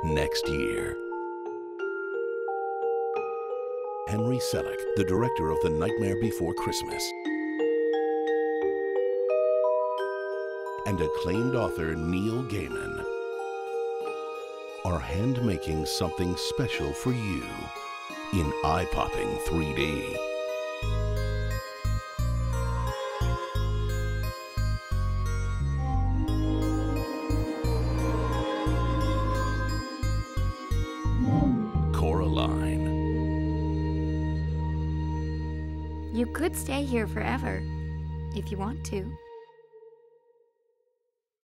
next year. Henry Selick, the director of The Nightmare Before Christmas, and acclaimed author Neil Gaiman are hand-making something special for you in eye-popping 3D. Coraline. You could stay here forever, if you want to.